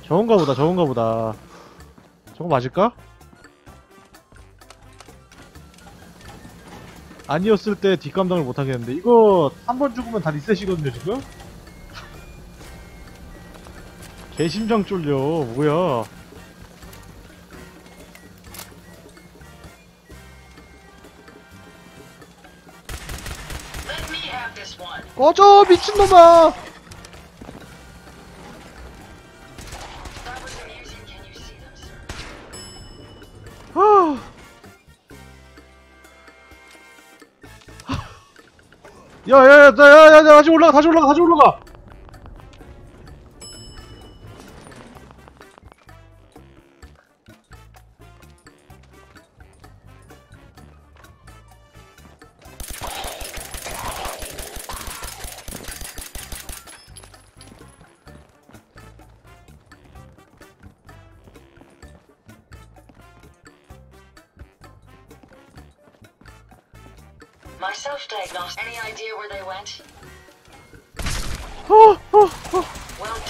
저건가 보다, 저건가 보다. 저거 맞을까? 아니었을 때 뒷감당을 못하겠는데. 이거 한 번 죽으면 다 리셋이거든요, 지금? 개심장 쫄려. 뭐야. 꺼져, 미친놈아! 하... 야야야, 야야야, 다시 올라가, 다시 올라가, 다시 올라가! My self-diagnosed. Any idea where they went? Well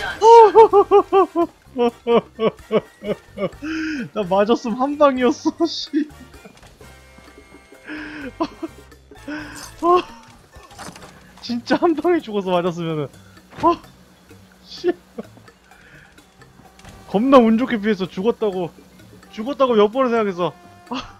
done. 나 맞았으면 한 방이었어, 씨. 진짜 한 방에 죽어서 맞았으면은. 씨. 겁나 운 좋게 피해서 죽었다고 몇 번을 생각해서.